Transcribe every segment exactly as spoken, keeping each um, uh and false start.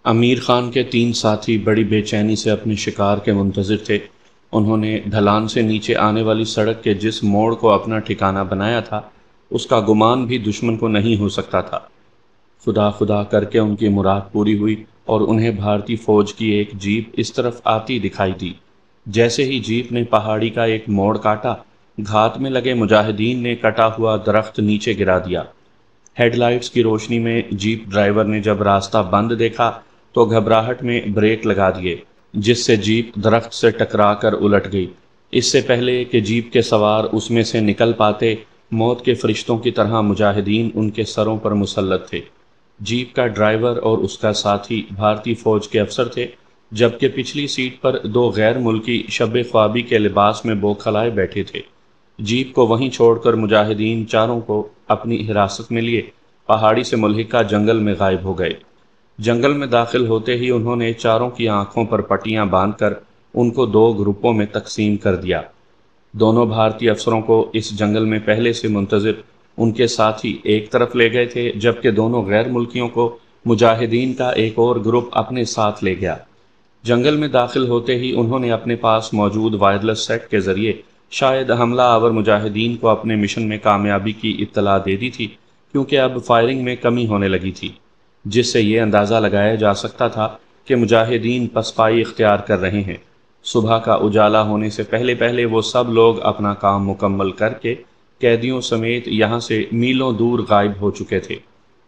امیر خان کے تین ساتھی بڑی بے چینی سے اپنے شکار کے منتظر تھے۔ انہوں نے ڈھلان سے نیچے آنے والی سڑک کے جس موڑ کو اپنا ٹھکانہ بنایا تھا، اس کا گمان بھی دشمن کو نہیں ہو سکتا تھا۔ خدا خدا کر کے ان کی مراد پوری ہوئی اور انہیں بھارتی فوج کی ایک جیپ اس طرف آتی دکھائی دی۔ جیسے ہی جیپ نے پہاڑی کا ایک موڑ کاٹا، گھات میں لگے مجاہدین نے کٹا ہوا درخت نیچے گرا دیا۔ ہیڈ لائٹس کی روشنی میں جیپ ڈرائیور نے جب راستہ بند دیکھا تو گھبراہٹ میں بریک لگا دیے، جس سے جیپ درخت سے ٹکرا کر الٹ گئی۔ اس سے پہلے کہ جیپ کے سوار اس میں سے نکل پاتے، موت کے فرشتوں کی طرح مجاہدین ان کے سروں پر مسلط تھے۔ جیپ کا ڈرائیور اور اس کا ساتھی بھارتی فوج کے افسر تھے، جبکہ پچھلی سیٹ پر دو غیر ملکی شب خوابی کے لباس میں بوکھلائے بیٹھے تھے۔ جیپ کو وہیں چھوڑ کر مجاہدین چاروں کو اپنی حراست میں لیے پہاڑی سے ملحقہ جنگل میں غائب ہو گئے۔ جنگل میں داخل ہوتے ہی انہوں نے چاروں کی آنکھوں پر پٹیاں باندھ کر ان کو دو گروپوں میں تقسیم کر دیا۔ دونوں بھارتی افسروں کو اس جنگل میں پہلے سے منتظر ان کے ساتھی ایک طرف لے گئے تھے، جبکہ دونوں غیر ملکیوں کو مجاہدین کا ایک اور گروپ اپنے ساتھ لے گیا۔ جنگل میں داخل ہوتے ہی انہوں نے اپنے پاس موجود وائرلیس سیٹ کے ذریعے شاید حملہ آور مجاہدین کو اپنے مشن میں کامیابی کی اطلاع دے دی تھی، کیونکہ اب فائرنگ میں کمی ہونے لگی تھی، جس سے یہ اندازہ لگایا جا سکتا تھا کہ مجاہدین پسپائی اختیار کر رہے ہیں۔ صبح کا اجالا ہونے سے پہلے پہلے وہ سب لوگ اپنا کام مکمل کر کے قیدیوں سمیت یہاں سے میلوں دور غائب ہو چکے تھے۔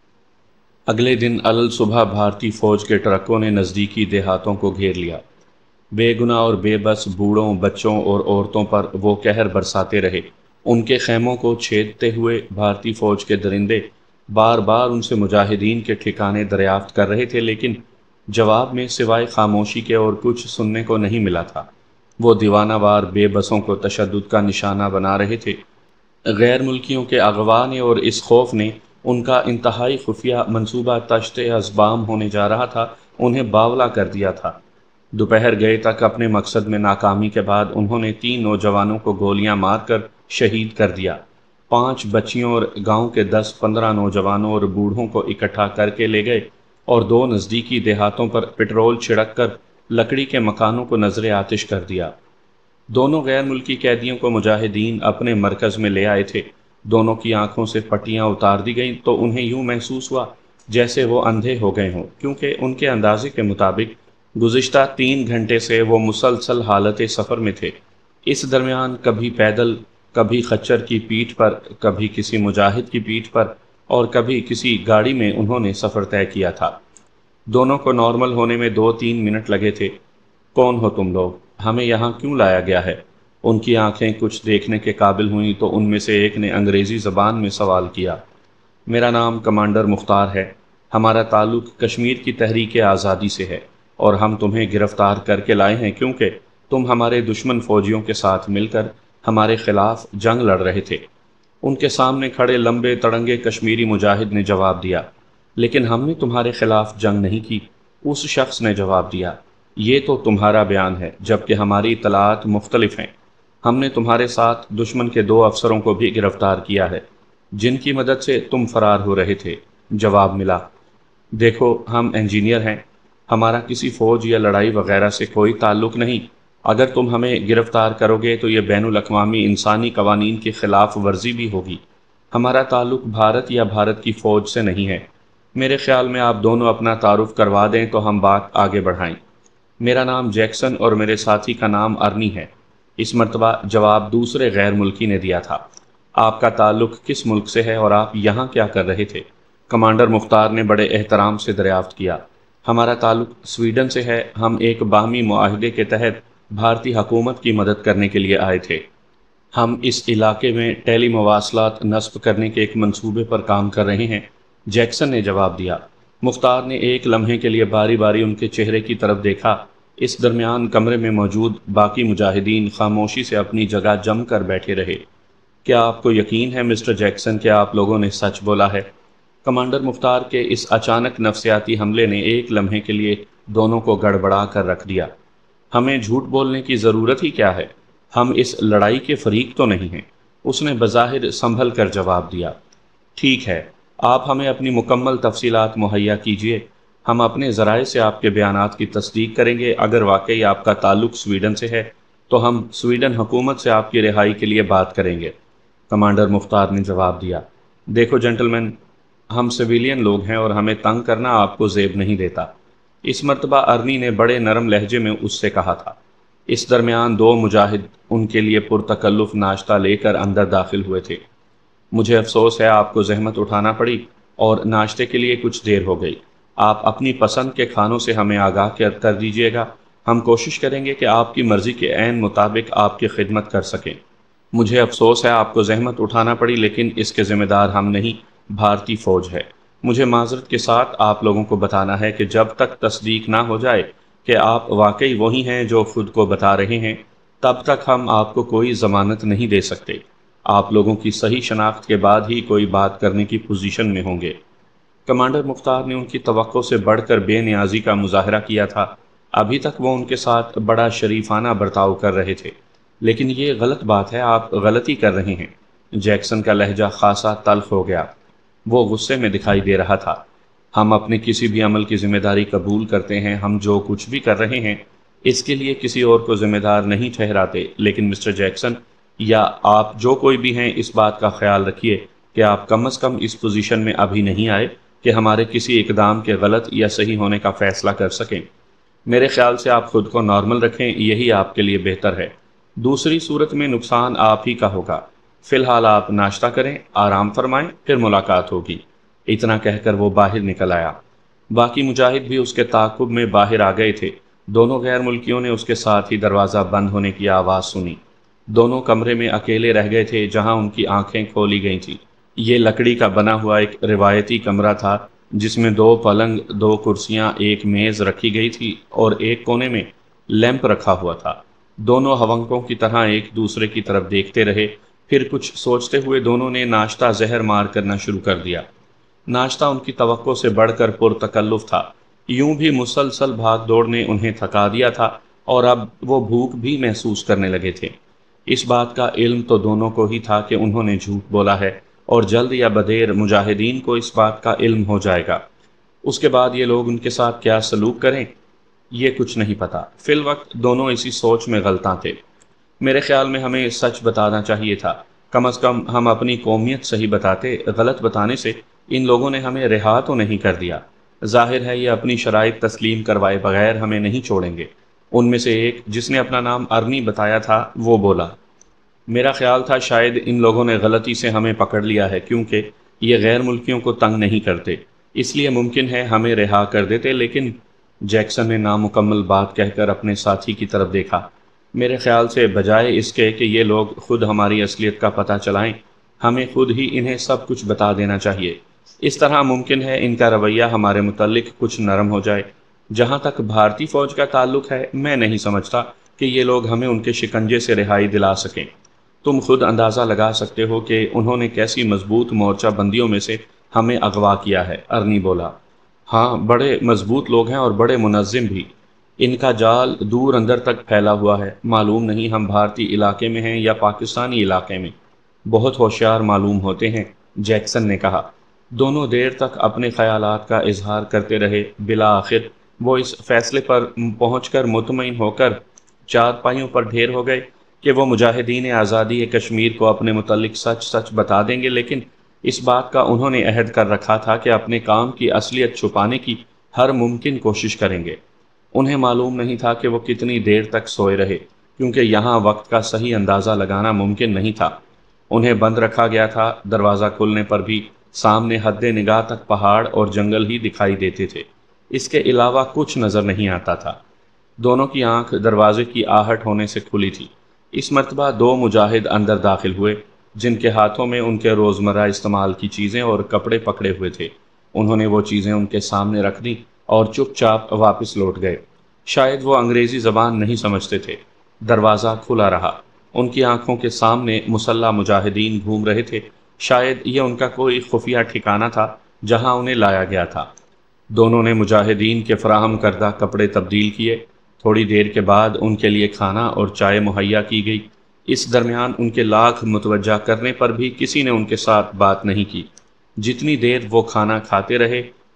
اگلے دن علل صبح بھارتی فوج کے ٹرکوں نے نزدیکی دیہاتوں کو گھیر لیا۔ بے گناہ اور بے بس بوڑھوں، بچوں اور عورتوں پر وہ قہر برساتے رہے۔ ان کے خیموں کو چھیدتے ہوئے بھارتی فوج کے درندے بار بار ان سے مجاہدین کے ٹھکانے دریافت کر رہے تھے، لیکن جواب میں سوائے خاموشی کے اور کچھ سننے کو نہیں ملا تھا۔ وہ دیوانہ وار بے بسوں کو تشدد کا نشانہ بنا رہے تھے۔ غیر ملکیوں کے اغوا نے اور اس خوف نے ان کا انتہائی خفیہ منصوبہ تشت ازبام ہونے جا رہا تھا انہیں باولا کر دیا تھا۔ دوپہر گئے تک اپنے مقصد میں ناکامی کے بعد انہوں نے تین نوجوانوں کو گولیاں مار کر شہید کر دیا۔ پانچ بچیوں اور گاؤں کے دس پندرہ نوجوانوں اور بوڑھوں کو اکٹھا کر کے لے گئے اور دو نزدیکی دیہاتوں پر پٹرول چھڑک کر لکڑی کے مکانوں کو نظر آتش کر دیا۔ دونوں غیر ملکی قیدیوں کو مجاہدین اپنے مرکز میں لے آئے تھے۔ دونوں کی آنکھوں سے پٹیاں اتار دی گئیں تو انہیں یوں محسوس ہوا جیسے وہ اندھے ہو گئے ہوں، کیونکہ ان کے اندازے کے مطابق گزشتہ تین گھنٹے سے وہ مسلسل حالت سفر میں تھے۔ اس درمیان کبھی پیدل، کبھی خچر کی پیٹھ پر، کبھی کسی مجاہد کی پیٹھ پر اور کبھی کسی گاڑی میں انہوں نے سفر طے کیا تھا۔ دونوں کو نارمل ہونے میں دو تین منٹ لگے تھے۔ کون ہو تم لوگ؟ ہمیں یہاں کیوں لایا گیا ہے؟ ان کی آنکھیں کچھ دیکھنے کے قابل ہوئیں تو ان میں سے ایک نے انگریزی زبان میں سوال کیا۔ میرا نام کمانڈر مختار ہے۔ ہمارا تعلق کشمیر کی تحریک آزادی سے ہے اور ہم تمہیں گرفتار کر کے لائے ہیں کیونکہ تم ہمارے دشمن فوجیوں کے ساتھ مل کر ہمارے خلاف جنگ لڑ رہے تھے۔ ان کے سامنے کھڑے لمبے تڑنگے کشمیری مجاہد نے جواب دیا، لیکن ہم نے تمہارے خلاف جنگ نہیں کی۔ اس شخص نے جواب دیا، یہ تو تمہارا بیان ہے، جبکہ ہماری اطلاعات مختلف ہیں۔ ہم نے تمہارے ساتھ دشمن کے دو افسروں کو بھی گرفتار کیا ہے، جن کی مدد سے تم فرار ہو رہے تھے۔ جواب ملا، دیکھو ہم انجینئر ہیں، ہمارا کسی فوج یا لڑائی وغیرہ سے کوئی تعلق نہیں۔ اگر تم ہمیں گرفتار کرو گے تو یہ بین الاقوامی انسانی قوانین کی خلاف ورزی بھی ہوگی۔ ہمارا تعلق بھارت یا بھارت کی فوج سے نہیں ہے۔ میرے خیال میں آپ دونوں اپنا تعارف کروا دیں تو ہم بات آگے بڑھائیں۔ میرا نام جیکسن اور میرے ساتھی کا نام ارنی ہے۔ اس مرتبہ جواب دوسرے غیر ملکی نے دیا تھا۔ آپ کا تعلق کس ملک سے ہے اور آپ یہاں کیا کر رہے تھے؟ کمانڈر مختار نے بڑے احترام سے دریافت کیا۔ ہمارا تعلق سویڈن سے ہے۔ ہم ایک باہمی معاہدے کے تحت بھارتی حکومت کی مدد کرنے کے لیے آئے تھے۔ ہم اس علاقے میں ٹیلی مواصلات نصب کرنے کے ایک منصوبے پر کام کر رہے ہیں، جیکسن نے جواب دیا۔ مختار نے ایک لمحے کے لیے باری باری ان کے چہرے کی طرف دیکھا۔ اس درمیان کمرے میں موجود باقی مجاہدین خاموشی سے اپنی جگہ جم کر بیٹھے رہے۔ کیا آپ کو یقین ہے مسٹر جیکسن کہ آپ لوگوں نے سچ بولا ہے؟ کمانڈر مختار کے اس اچانک نفسیاتی حملے نے ایک لمحے کے لیے دونوں کو گڑبڑا کر رکھ دیا۔ ہمیں جھوٹ بولنے کی ضرورت ہی کیا ہے؟ ہم اس لڑائی کے فریق تو نہیں ہیں، اس نے بظاہر سنبھل کر جواب دیا۔ ٹھیک ہے، آپ ہمیں اپنی مکمل تفصیلات مہیا کیجیے۔ ہم اپنے ذرائع سے آپ کے بیانات کی تصدیق کریں گے۔ اگر واقعی آپ کا تعلق سویڈن سے ہے تو ہم سویڈن حکومت سے آپ کی رہائی کے لیے بات کریں گے۔ کمانڈر مختار نے جواب دیا، دیکھو جنٹلمین، ہم سویلین لوگ ہیں اور ہمیں تنگ کرنا آپ کو زیب نہیں دیتا۔ اس مرتبہ ارنی نے بڑے نرم لہجے میں اس سے کہا تھا۔ اس درمیان دو مجاہد ان کے لیے پرتکلف ناشتہ لے کر اندر داخل ہوئے تھے۔ مجھے افسوس ہے آپ کو زحمت اٹھانا پڑی اور ناشتے کے لیے کچھ دیر ہو گئی۔ آپ اپنی پسند کے کھانوں سے ہمیں آگاہ کر دیجیے گا۔ ہم کوشش کریں گے کہ آپ کی مرضی کے عین مطابق آپ کی خدمت کر سکیں۔ مجھے افسوس ہے آپ کو زحمت اٹھانا پڑی، لیکن اس کے ذمہ دار ہم نہیں، بھارتی فوج ہے۔ مجھے معذرت کے ساتھ آپ لوگوں کو بتانا ہے کہ جب تک تصدیق نہ ہو جائے کہ آپ واقعی وہی ہیں جو خود کو بتا رہے ہیں، تب تک ہم آپ کو کوئی ضمانت نہیں دے سکتے۔ آپ لوگوں کی صحیح شناخت کے بعد ہی کوئی بات کرنے کی پوزیشن میں ہوں گے۔ کمانڈر مختار نے ان کی توقع سے بڑھ کر بے نیازی کا مظاہرہ کیا تھا۔ ابھی تک وہ ان کے ساتھ بڑا شریفانہ برتاؤ کر رہے تھے، لیکن یہ غلط بات ہے، آپ غلطی کر رہے ہیں۔ جیکسن کا لہجہ خاصا تلخ ہو گیا، وہ غصے میں دکھائی دے رہا تھا۔ ہم اپنے کسی بھی عمل کی ذمہ داری قبول کرتے ہیں، ہم جو کچھ بھی کر رہے ہیں اس کے لیے کسی اور کو ذمہ دار نہیں ٹھہراتے، لیکن مسٹر جیکسن یا آپ جو کوئی بھی ہیں، اس بات کا خیال رکھیے کہ آپ کم از کم اس پوزیشن میں ابھی نہیں آئے کہ ہمارے کسی اقدام کے غلط یا صحیح ہونے کا فیصلہ کر سکیں۔ میرے خیال سے آپ خود کو نارمل رکھیں، یہی آپ کے لیے بہتر ہے۔ دوسری صورت میں نقصان آپ ہی کا ہوگا۔ فی الحال آپ ناشتہ کریں، آرام فرمائیں، پھر ملاقات ہوگی۔ اتنا کہہ کر وہ باہر نکل آیا۔ باقی مجاہد بھی اس کے تعاقب میں باہر آ گئے تھے۔ دونوں غیر ملکیوں نے اس کے ساتھ ہی دروازہ بند ہونے کی آواز سنی۔ دونوں کمرے میں اکیلے رہ گئے تھے جہاں ان کی آنکھیں کھولی گئی تھیں۔ یہ لکڑی کا بنا ہوا ایک روایتی کمرہ تھا جس میں دو پلنگ، دو کرسیاں، ایک میز رکھی گئی تھی اور ایک کونے میں لیمپ رکھا ہوا تھا۔ دونوں ہونکوں کی طرح ایک دوسرے کی طرف دیکھتے رہے، پھر کچھ سوچتے ہوئے دونوں نے ناشتہ زہر مار کرنا شروع کر دیا۔ ناشتہ ان کی توقع سے بڑھ کر پرتکلف تھا۔ یوں بھی مسلسل بھاگ دوڑ نے انہیں تھکا دیا تھا اور اب وہ بھوک بھی محسوس کرنے لگے تھے۔ اس بات کا علم تو دونوں کو ہی تھا کہ انہوں نے جھوٹ بولا ہے اور جلد یا بدیر مجاہدین کو اس بات کا علم ہو جائے گا۔ اس کے بعد یہ لوگ ان کے ساتھ کیا سلوک کریں یہ کچھ نہیں پتا۔ فی الوقت دونوں اسی سوچ میں غلطاں تھے۔ میرے خیال میں ہمیں سچ بتانا چاہیے تھا، کم از کم ہم اپنی قومیت صحیح بتاتے۔ غلط بتانے سے ان لوگوں نے ہمیں رہا تو نہیں کر دیا۔ ظاہر ہے یہ اپنی شرائط تسلیم کروائے بغیر ہمیں نہیں چھوڑیں گے۔ ان میں سے ایک، جس نے اپنا نام ارنی بتایا تھا، وہ بولا، میرا خیال تھا شاید ان لوگوں نے غلطی سے ہمیں پکڑ لیا ہے، کیونکہ یہ غیر ملکیوں کو تنگ نہیں کرتے، اس لیے ممکن ہے ہمیں رہا کر دیتے۔ لیکن جیکسن نے نامکمل بات کہہ کر اپنے ساتھی کی طرف دیکھا۔ میرے خیال سے بجائے اس کے کہ یہ لوگ خود ہماری اصلیت کا پتہ چلائیں، ہمیں خود ہی انہیں سب کچھ بتا دینا چاہیے۔ اس طرح ممکن ہے ان کا رویہ ہمارے متعلق کچھ نرم ہو جائے۔ جہاں تک بھارتی فوج کا تعلق ہے، میں نہیں سمجھتا کہ یہ لوگ ہمیں ان کے شکنجے سے رہائی دلا سکیں۔ تم خود اندازہ لگا سکتے ہو کہ انہوں نے کیسی مضبوط مورچہ بندیوں میں سے ہمیں اغوا کیا ہے۔ ارنی بولا، ہاں، بڑے مضبوط لوگ ہیں اور بڑے منظم بھی۔ ان کا جال دور اندر تک پھیلا ہوا ہے، معلوم نہیں ہم بھارتی علاقے میں ہیں یا پاکستانی علاقے میں۔ بہت ہوشیار معلوم ہوتے ہیں، جیکسن نے کہا۔ دونوں دیر تک اپنے خیالات کا اظہار کرتے رہے۔ بالآخر وہ اس فیصلے پر پہنچ کر مطمئن ہو کر چارپائیوں پر ڈھیر ہو گئے کہ وہ مجاہدین آزادی کشمیر کو اپنے متعلق سچ سچ بتا دیں گے، لیکن اس بات کا انہوں نے عہد کر رکھا تھا کہ اپنے کام کی اصلیت چھپانے کی ہر ممکن کوشش کریں گے۔ انہیں معلوم نہیں تھا کہ وہ کتنی دیر تک سوئے رہے، کیونکہ یہاں وقت کا صحیح اندازہ لگانا ممکن نہیں تھا۔ انہیں بند رکھا گیا تھا، دروازہ کھلنے پر بھی سامنے حد نگاہ تک پہاڑ اور جنگل ہی دکھائی دیتے تھے، اس کے علاوہ کچھ نظر نہیں آتا تھا۔ دونوں کی آنکھ دروازے کی آہٹ ہونے سے کھلی تھی۔ اس مرتبہ دو مجاہد اندر داخل ہوئے جن کے ہاتھوں میں ان کے روزمرہ استعمال کی چیزیں اور کپڑے پکڑے ہوئے تھے۔ انہوں نے وہ چیزیں ان کے سامنے رکھ دیں اور چپ چاپ واپس لوٹ گئے۔ شاید وہ انگریزی زبان نہیں سمجھتے تھے۔ دروازہ کھلا رہا۔ ان کی آنکھوں کے سامنے مسلح مجاہدین گھوم رہے تھے۔ شاید یہ ان کا کوئی خفیہ ٹھکانہ تھا جہاں انہیں لایا گیا تھا۔ دونوں نے مجاہدین کے فراہم کردہ کپڑے تبدیل کیے۔ تھوڑی دیر کے بعد ان کے لیے کھانا اور چائے مہیا کی گئی۔ اس درمیان ان کے لاکھ متوجہ کرنے پر بھی کسی نے ان کے ساتھ بات نہیں کی۔ جتنی دیر وہ کھانا کھاتے رہے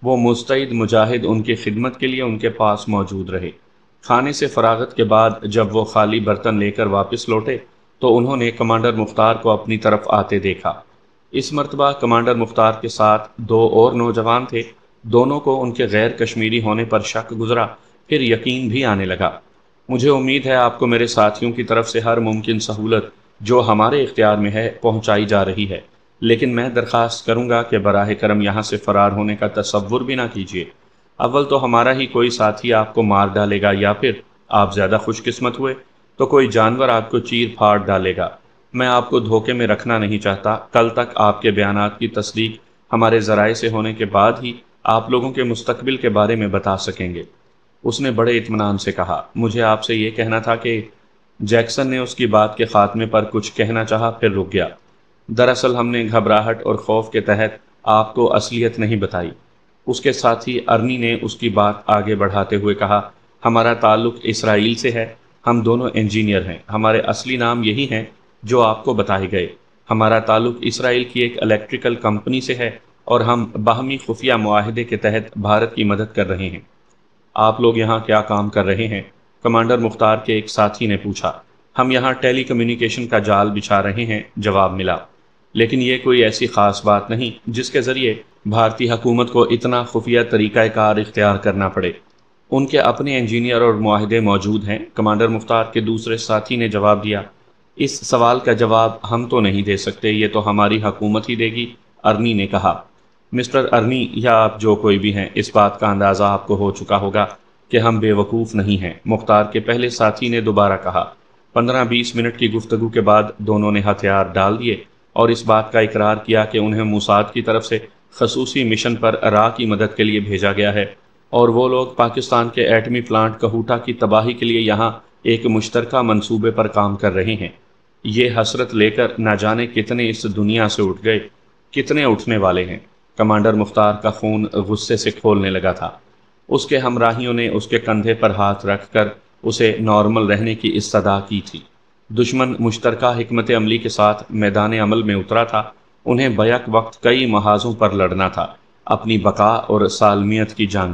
وہ مستعد مجاہد ان کی خدمت کے لیے ان کے پاس موجود رہے۔ کھانے سے فراغت کے بعد جب وہ خالی برتن لے کر واپس لوٹے تو انہوں نے کمانڈر مختار کو اپنی طرف آتے دیکھا۔ اس مرتبہ کمانڈر مختار کے ساتھ دو اور نوجوان تھے۔ دونوں کو ان کے غیر کشمیری ہونے پر شک گزرا، پھر یقین بھی آنے لگا۔ مجھے امید ہے آپ کو میرے ساتھیوں کی طرف سے ہر ممکن سہولت جو ہمارے اختیار میں ہے پہنچائی جا رہی ہے، لیکن میں درخواست کروں گا کہ براہ کرم یہاں سے فرار ہونے کا تصور بھی نہ کیجیے۔ اول تو ہمارا ہی کوئی ساتھی آپ کو مار ڈالے گا، یا پھر آپ زیادہ خوش قسمت ہوئے تو کوئی جانور آپ کو چیر پھاڑ ڈالے گا۔ میں آپ کو دھوکے میں رکھنا نہیں چاہتا۔ کل تک آپ کے بیانات کی تصدیق ہمارے ذرائع سے ہونے کے بعد ہی آپ لوگوں کے مستقبل کے بارے میں بتا سکیں گے۔ اس نے بڑے اطمینان سے کہا، مجھے آپ سے یہ کہنا تھا کہ جیکسن نے اس کی بات کے خاتمے پر کچھ کہنا چاہا، پھر رک گیا۔ دراصل ہم نے گھبراہٹ اور خوف کے تحت آپ کو اصلیت نہیں بتائی۔ اس کے ساتھی ارنی نے اس کی بات آگے بڑھاتے ہوئے کہا، ہمارا تعلق اسرائیل سے ہے۔ ہم دونوں انجینئر ہیں۔ ہمارے اصلی نام یہی ہیں جو آپ کو بتائے گئے۔ ہمارا تعلق اسرائیل کی ایک الیکٹریکل کمپنی سے ہے اور ہم باہمی خفیہ معاہدے کے تحت بھارت کی مدد کر رہے ہیں۔ آپ لوگ یہاں کیا کام کر رہے ہیں؟ کمانڈر مختار کے ایک ساتھی نے پوچھا۔ ہم یہاں ٹیلی کمیونیکیشن کا جال بچھا رہے ہیں، جواب ملا۔ لیکن یہ کوئی ایسی خاص بات نہیں جس کے ذریعے بھارتی حکومت کو اتنا خفیہ طریقہ کار اختیار کرنا پڑے۔ ان کے اپنے انجینئر اور معاہدے موجود ہیں، کمانڈر مختار کے دوسرے ساتھی نے جواب دیا۔ اس سوال کا جواب ہم تو نہیں دے سکتے، یہ تو ہماری حکومت ہی دے گی، ارنی نے کہا۔ مسٹر ارنی، یا آپ جو کوئی بھی ہیں، اس بات کا اندازہ آپ کو ہو چکا ہوگا کہ ہم بے وقوف نہیں ہیں، مختار کے پہلے ساتھی نے دوبارہ کہا۔ پندرہ بیس منٹ کی گفتگو کے بعد دونوں نے ہتھیار ڈال دیے اور اس بات کا اقرار کیا کہ انہیں موساد کی طرف سے خصوصی مشن پر را کی مدد کے لیے بھیجا گیا ہے اور وہ لوگ پاکستان کے ایٹمی پلانٹ کہوٹا کی تباہی کے لیے یہاں ایک مشترکہ منصوبے پر کام کر رہے ہیں۔ یہ حسرت لے کر نہ جانے کتنے اس دنیا سے اٹھ گئے، کتنے اٹھنے والے ہیں۔ کمانڈر مختار کا خون غصے سے کھولنے لگا تھا۔ اس کے ہمراہیوں نے اس کے کندھے پر ہاتھ رکھ کر اسے نارمل رہنے کی استدعا کی تھی۔ دشمن مشترکہ حکمت عملی کے ساتھ میدان عمل میں اترا تھا۔ انہیں بیک وقت کئی محاذوں پر لڑنا تھا، اپنی بقا اور سالمیت کی جنگ۔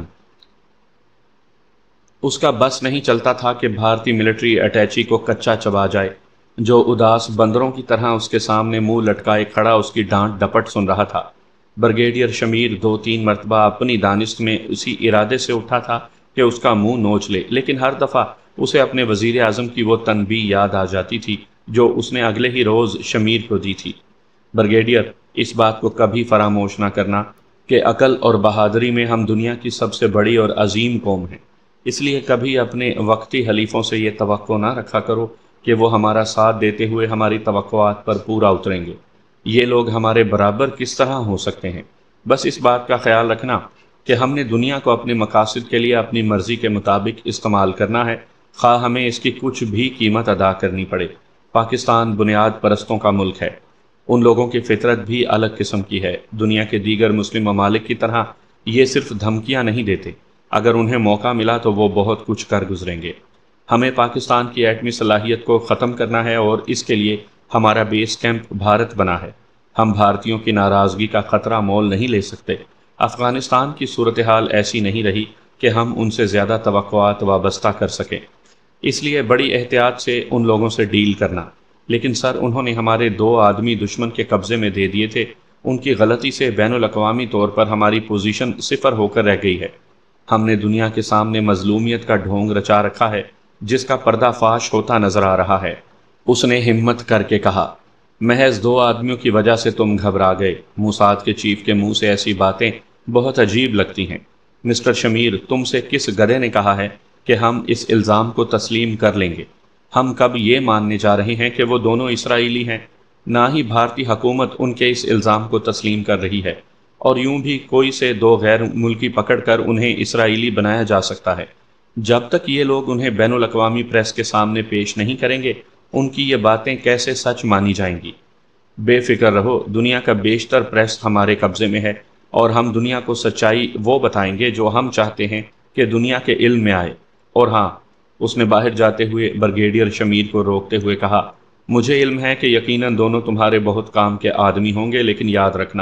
اس کا بس نہیں چلتا تھا کہ بھارتی ملٹری اٹیچی کو کچا چبا جائے، جو اداس بندروں کی طرح اس کے سامنے منہ لٹکائے کھڑا اس کی ڈانٹ ڈپٹ سن رہا تھا۔ بریگیڈیئر شمیر دو تین مرتبہ اپنی دانست میں اسی ارادے سے اٹھا تھا کہ اس کا منہ نوچ لے، لیکن ہر دفعہ اسے اپنے وزیر اعظم کی وہ تنبیہ یاد آ جاتی تھی جو اس نے اگلے ہی روز شمیر کو دی تھی۔ بریگیڈیئر، اس بات کو کبھی فراموش نہ کرنا کہ عقل اور بہادری میں ہم دنیا کی سب سے بڑی اور عظیم قوم ہیں، اس لیے کبھی اپنے وقتی حلیفوں سے یہ توقع نہ رکھا کرو کہ وہ ہمارا ساتھ دیتے ہوئے ہماری توقعات پر پورا اتریں گے۔ یہ لوگ ہمارے برابر کس طرح ہو سکتے ہیں؟ بس اس بات کا خیال رکھنا کہ ہم نے دنیا کو اپنے مقاصد کے لیے اپنی مرضی کے مطابق استعمال کرنا ہے، خواہ ہمیں اس کی کچھ بھی قیمت ادا کرنی پڑے۔ پاکستان بنیاد پرستوں کا ملک ہے۔ ان لوگوں کی فطرت بھی الگ قسم کی ہے۔ دنیا کے دیگر مسلم ممالک کی طرح یہ صرف دھمکیاں نہیں دیتے، اگر انہیں موقع ملا تو وہ بہت کچھ کر گزریں گے۔ ہمیں پاکستان کی ایٹمی صلاحیت کو ختم کرنا ہے اور اس کے لیے ہمارا بیس کیمپ بھارت بنا ہے۔ ہم بھارتیوں کی ناراضگی کا خطرہ مول نہیں لے سکتے۔ افغانستان کی صورتحال ایسی نہیں رہی کہ ہم ان سے زیادہ توقعات وابستہ کر سکیں، اس لیے بڑی احتیاط سے ان لوگوں سے ڈیل کرنا۔ لیکن سر، انہوں نے ہمارے دو آدمی دشمن کے قبضے میں دے دیے تھے۔ ان کی غلطی سے بین الاقوامی طور پر ہماری پوزیشن صفر ہو کر رہ گئی ہے۔ ہم نے دنیا کے سامنے مظلومیت کا ڈھونگ رچا رکھا ہے جس کا پردہ فاش ہوتا نظر آ رہا ہے۔ اس نے ہمت کر کے کہا، محض دو آدمیوں کی وجہ سے تم گھبرا گئے؟ موساد کے چیف کے منہ سے ایسی باتیں بہت عجیب لگتی ہیں۔ مسٹر شمیر، تم سے کس گدھے نے کہا ہے کہ ہم اس الزام کو تسلیم کر لیں گے؟ ہم کب یہ ماننے جا رہے ہیں کہ وہ دونوں اسرائیلی ہیں؟ نہ ہی بھارتی حکومت ان کے اس الزام کو تسلیم کر رہی ہے، اور یوں بھی کوئی سے دو غیر ملکی پکڑ کر انہیں اسرائیلی بنایا جا سکتا ہے۔ جب تک یہ لوگ انہیں بین الاقوامی پریس کے سامنے پیش نہیں کریں گے، ان کی یہ باتیں کیسے سچ مانی جائیں گی؟ بے فکر رہو، دنیا کا بیشتر پریس ہمارے قبضے میں ہے، اور ہم دنیا کو سچائی وہ بتائیں گے جو ہم چاہتے ہیں کہ دنیا کے علم میں آئے۔ اور ہاں، اس نے باہر جاتے ہوئے بریگیڈیئر شمیر کو روکتے ہوئے کہا، مجھے علم ہے کہ یقیناً دونوں تمہارے بہت کام کے آدمی ہوں گے، لیکن یاد رکھنا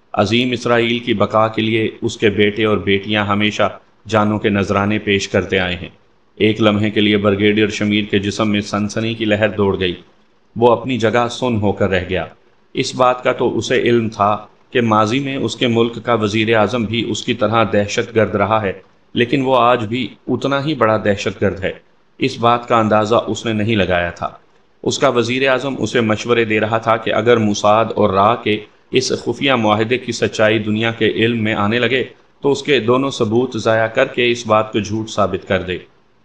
عظیم اسرائیل کی بقا کے لیے اس کے بیٹے اور بیٹیاں ہمیشہ جانوں کے نذرانے پیش کرتے آئے ہیں۔ ایک لمحے کے لیے بریگیڈیئر شمیر کے جسم میں سنسنی کی لہر دوڑ گئی۔ وہ اپنی جگہ سن ہو کر رہ گیا۔ اس بات کا تو اسے علم تھا کہ ماضی میں اس کے ملک کا وزیر اعظم بھی اس کی طرح دہشت گرد رہا ہے، لیکن وہ آج بھی اتنا ہی بڑا دہشت گرد ہے۔ اس بات کا اندازہ اس نے نہیں لگایا تھا۔ اس کا وزیر اعظم اسے مشورے دے رہا تھا کہ اگر موساد اور را کے اس خفیہ معاہدے کی سچائی دنیا کے علم میں آنے لگے تو اس کے دونوں ثبوت ضائع کر کے اس بات کو جھوٹ ثابت کر دے۔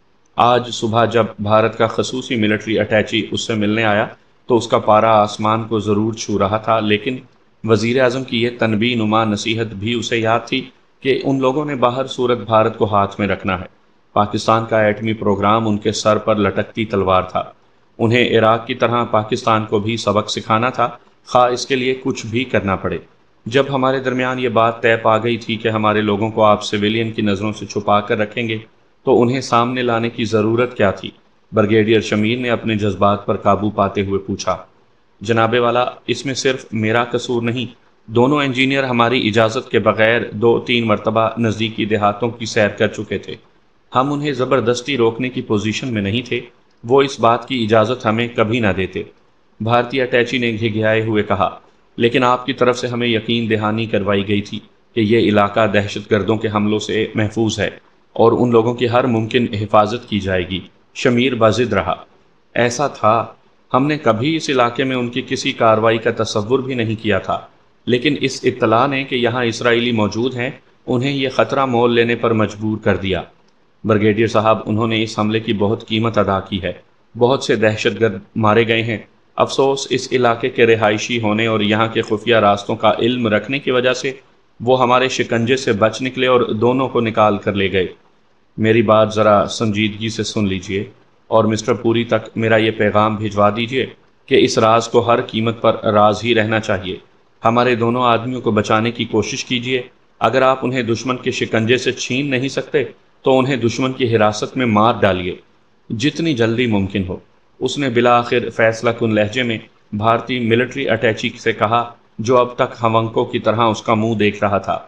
آج صبح جب بھارت کا خصوصی ملٹری اٹیچی اس سے ملنے آیا تو اس کا پارا آسمان کو ضرور چھو رہا تھا، لیکن وزیر اعظم کی یہ تنبیہ نما نصیحت بھی اسے یاد تھی کہ ان لوگوں نے باہر صورت بھارت کو ہاتھ میں رکھنا ہے۔ پاکستان کا ایٹمی پروگرام ان کے سر پر لٹکتی تلوار تھا۔ انہیں عراق کی طرح پاکستان کو بھی سبق سکھانا تھا، خواہ اس کے لیے کچھ بھی کرنا پڑے۔ جب ہمارے درمیان یہ بات طے پا گئی تھی کہ ہمارے لوگوں کو آپ سویلین کی نظروں سے چھپا کر رکھیں گے تو انہیں سامنے لانے کی ضرورت کیا تھی؟ بریگیڈیئر شمیر نے اپنے جذبات پر قابو پاتے ہوئے پوچھا۔ جناب والا، اس میں صرف میرا قصور نہیں، دونوں انجینئر ہماری اجازت کے بغیر دو تین مرتبہ نزدیکی دیہاتوں کی سیر کر چکے تھے۔ ہم انہیں زبردستی روکنے کی پوزیشن میں نہیں تھے، وہ اس بات کی اجازت ہمیں کبھی نہ دیتے۔ بھارتی اٹیچی نے گھگھیائے ہوئے کہا، لیکن آپ کی طرف سے ہمیں یقین دہانی کروائی گئی تھی کہ یہ علاقہ دہشت گردوں کے حملوں سے محفوظ ہے اور ان لوگوں کی ہر ممکن حفاظت کی جائے گی۔ شمیر باضد رہا۔ ایسا تھا، ہم نے کبھی اس علاقے میں ان کی کسی کارروائی کا تصور بھی نہیں کیا تھا، لیکن اس اطلاع نے کہ یہاں اسرائیلی موجود ہیں انہیں یہ خطرہ مول لینے پر مجبور کر دیا۔ بریگیڈیئر صاحب، انہوں نے اس حملے کی بہت قیمت ادا کی ہے، بہت سے دہشت گرد مارے گئے ہیں۔ افسوس اس علاقے کے رہائشی ہونے اور یہاں کے خفیہ راستوں کا علم رکھنے کی وجہ سے وہ ہمارے شکنجے سے بچ نکلے اور دونوں کو نکال کر لے گئے۔ میری بات ذرا سنجیدگی سے سن لیجئے اور مسٹر پوری تک میرا یہ پیغام بھجوا دیجئے کہ اس راز کو ہر قیمت پر راز ہی رہنا چاہیے۔ ہمارے دونوں آدمیوں کو بچانے کی کوشش کیجئے۔ اگر آپ انہیں دشمن کے شکنجے سے چھین نہیں سکتے تو انہیں دشمن کی حراست میں مار ڈالیے، جتنی جلدی ممکن ہو۔ اس نے بالآخر فیصلہ کن لہجے میں بھارتی ملٹری اٹیچی سے کہا، جو اب تک ہونکوں کی طرح اس کا منہ دیکھ رہا تھا۔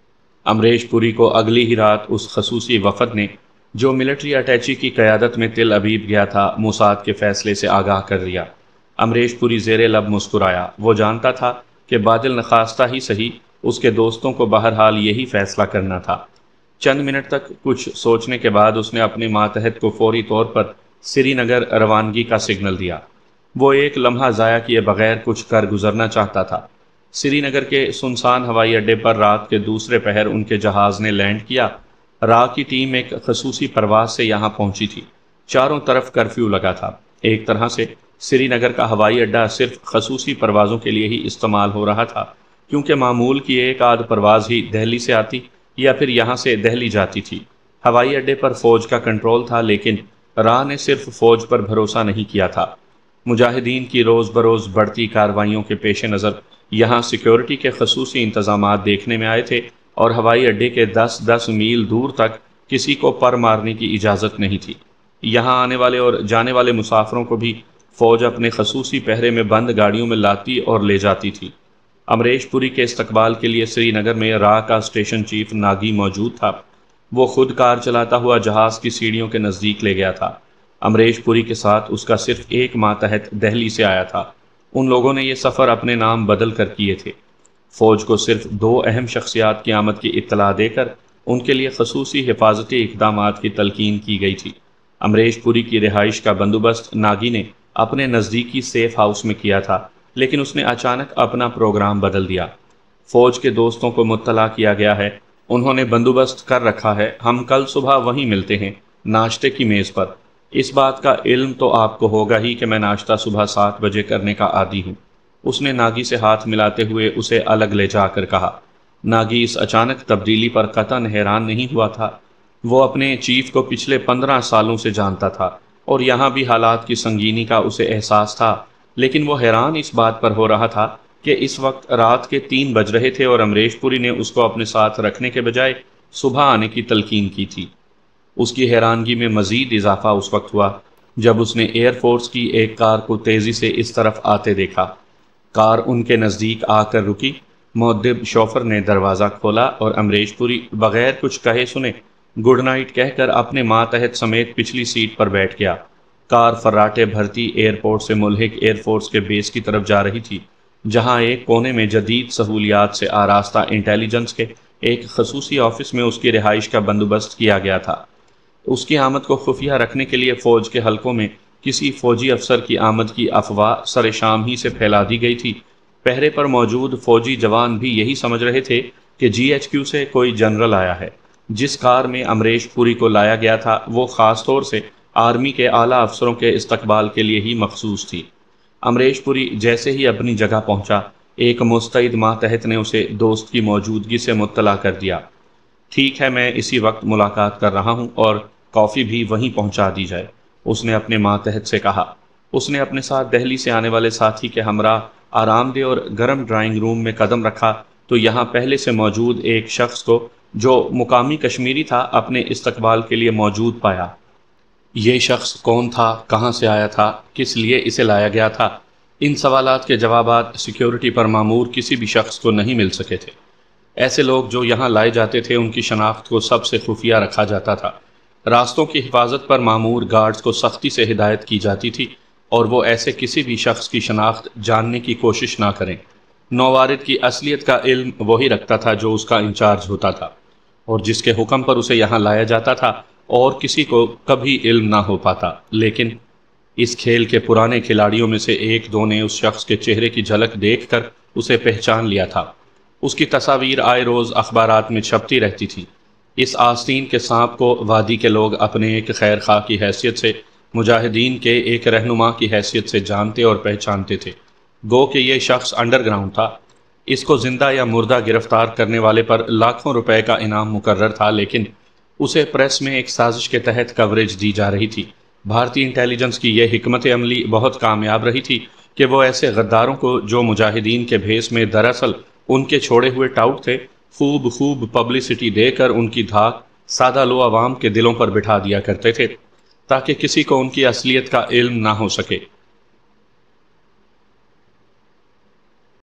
امریش پوری کو اگلی ہی رات اس خصوصی وفد نے جو ملٹری اٹیچی کی قیادت میں تل ابیب گیا تھا موساد کے فیصلے سے آگاہ کر دیا۔ امریش پوری زیر لب مسکرایا۔ وہ جانتا تھا کہ بادل نخواستہ ہی صحیح اس کے دوستوں کو بہرحال یہی فیصلہ کرنا تھا۔ چند منٹ تک کچھ سوچنے کے بعد اس نے اپنے ماتحت کو فوری طور پر سری نگر روانگی کا سگنل دیا۔ وہ ایک لمحہ ضائع کیے بغیر کچھ کر گزرنا چاہتا تھا۔ سری نگر کے سنسان ہوائی اڈے پر رات کے دوسرے پہر ان کے جہاز نے لینڈ کیا۔ را کی ٹیم ایک خصوصی پرواز سے یہاں پہنچی تھی۔ چاروں طرف کرفیو لگا تھا۔ ایک طرح سے سری نگر کا ہوائی اڈا صرف خصوصی پروازوں کے لیے ہی استعمال ہو رہا تھا، کیونکہ معمول کی ایک آدھ پرواز ہی دہلی سے آتی یا پھر یہاں سے دہلی جاتی تھی۔ ہوائی اڈے پر فوج کا کنٹرول تھا، لیکن را نے صرف فوج پر بھروسہ نہیں کیا تھا۔ مجاہدین کی روز بروز بڑھتی کارروائیوں کے پیش نظر یہاں سیکیورٹی کے خصوصی انتظامات دیکھنے میں آئے تھے اور ہوائی اڈے کے دس دس میل دور تک کسی کو پر مارنے کی اجازت نہیں تھی۔ یہاں آنے والے اور جانے والے مسافروں کو بھی فوج اپنے خصوصی پہرے میں بند گاڑیوں میں لاتی اور لے جاتی تھی۔ امریش پوری کے استقبال کے لیے سری نگر میں را کا اسٹیشن چیف ناگی موجود تھا۔ وہ خود کار چلاتا ہوا جہاز کی سیڑھیوں کے نزدیک لے گیا تھا۔ امریش پوری کے ساتھ اس کا صرف ایک ماتحت دہلی سے آیا تھا۔ ان لوگوں نے یہ سفر اپنے نام بدل کر کیے تھے۔ فوج کو صرف دو اہم شخصیات کی آمد کی اطلاع دے کر ان کے لیے خصوصی حفاظتی اقدامات کی تلقین کی گئی تھی۔ امریش پوری کی رہائش کا بندوبست ناگی نے اپنے نزدیکی سیف ہاؤس میں کیا تھا، لیکن اس نے اچانک اپنا پروگرام بدل دیا۔ فوج کے دوستوں کو مطلع کیا گیا ہے، انہوں نے بندوبست کر رکھا ہے، ہم کل صبح وہیں ملتے ہیں، ناشتے کی میز پر۔ اس بات کا علم تو آپ کو ہوگا ہی کہ میں ناشتہ صبح سات بجے کرنے کا عادی ہوں۔ اس نے ناگی سے ہاتھ ملاتے ہوئے اسے الگ لے جا کر کہا۔ ناگی اس اچانک تبدیلی پر قطعاً حیران نہیں ہوا تھا۔ وہ اپنے چیف کو پچھلے پندرہ سالوں سے جانتا تھا اور یہاں بھی حالات کی سنگینی کا اسے احساس تھا، لیکن وہ حیران اس بات پر ہو رہا تھا کہ اس وقت رات کے تین بج رہے تھے اور امریش پوری نے اس کو اپنے ساتھ رکھنے کے بجائے صبح آنے کی تلقین کی تھی۔ اس کی حیرانگی میں مزید اضافہ اس وقت ہوا جب اس نے ایئر فورس کی ایک کار کو تیزی سے اس طرف آتے دیکھا۔ کار ان کے نزدیک آ کر رکی۔ مؤدب شوفر نے دروازہ کھولا اور امریش پوری بغیر کچھ کہے سنے گڈ نائٹ کہہ کر اپنے ماتحت سمیت پچھلی سیٹ پر بیٹھ گیا۔ کار فراٹے بھرتی ایئرپورٹ سے ملحق ایئر فورس کے بیس کی طرف جا رہی تھی، جہاں ایک کونے میں جدید سہولیات سے آراستہ انٹیلیجنس کے ایک خصوصی آفس میں اس کی رہائش کا بندوبست کیا گیا تھا۔ اس کی آمد کو خفیہ رکھنے کے لیے فوج کے حلقوں میں کسی فوجی افسر کی آمد کی افواہ سر شام ہی سے پھیلا دی گئی تھی۔ پہرے پر موجود فوجی جوان بھی یہی سمجھ رہے تھے کہ جی ایچ کیو سے کوئی جنرل آیا ہے۔ جس کار میں امریش پوری کو لایا گیا تھا وہ خاص طور سے آرمی کے اعلیٰ افسروں کے استقبال کے لیے ہی مخصوص تھی۔ امریش پوری جیسے ہی اپنی جگہ پہنچا، ایک مستعد ماتحت نے اسے دوست کی موجودگی سے مطلع کر دیا۔ ٹھیک ہے، میں اسی وقت ملاقات کر رہا ہوں اور کافی بھی وہیں پہنچا دی جائے، اس نے اپنے ماتحت سے کہا۔ اس نے اپنے ساتھ دہلی سے آنے والے ساتھی کے ہمراہ آرام دہ اور گرم ڈرائنگ روم میں قدم رکھا تو یہاں پہلے سے موجود ایک شخص کو جو مقامی کشمیری تھا اپنے استقبال کے لیے موجود پایا۔ یہ شخص کون تھا، کہاں سے آیا تھا، کس لیے اسے لایا گیا تھا؟ ان سوالات کے جوابات سیکیورٹی پر مامور کسی بھی شخص کو نہیں مل سکے تھے۔ ایسے لوگ جو یہاں لائے جاتے تھے ان کی شناخت کو سب سے خفیہ رکھا جاتا تھا۔ راستوں کی حفاظت پر مامور گارڈز کو سختی سے ہدایت کی جاتی تھی اور وہ ایسے کسی بھی شخص کی شناخت جاننے کی کوشش نہ کریں۔ نووارد کی اصلیت کا علم وہی رکھتا تھا جو اس کا انچارج ہوتا تھا اور جس کے حکم پر اسے یہاں لایا جاتا تھا، اور کسی کو کبھی علم نہ ہو پاتا۔ لیکن اس کھیل کے پرانے کھلاڑیوں میں سے ایک دو نے اس شخص کے چہرے کی جھلک دیکھ کر اسے پہچان لیا تھا۔ اس کی تصاویر آئے روز اخبارات میں چھپتی رہتی تھی۔ اس آستین کے سانپ کو وادی کے لوگ اپنے ایک خیر خواہ کی حیثیت سے، مجاہدین کے ایک رہنما کی حیثیت سے جانتے اور پہچانتے تھے۔ گو کہ یہ شخص انڈر گراؤنڈ تھا۔ اس کو زندہ یا مردہ گرفتار کرنے والے پر لاکھوں روپے کا انعام مقرر تھا، لیکن اسے پریس میں ایک سازش کے تحت کوریج دی جا رہی تھی۔ بھارتی انٹیلیجنس کی یہ حکمت عملی بہت کامیاب رہی تھی کہ وہ ایسے غداروں کو جو مجاہدین کے بھیس میں دراصل ان کے چھوڑے ہوئے ٹاؤٹ تھے، خوب خوب پبلسٹی دے کر ان کی دھاک سادہ لو عوام کے دلوں پر بٹھا دیا کرتے تھے تاکہ کسی کو ان کی اصلیت کا علم نہ ہو سکے۔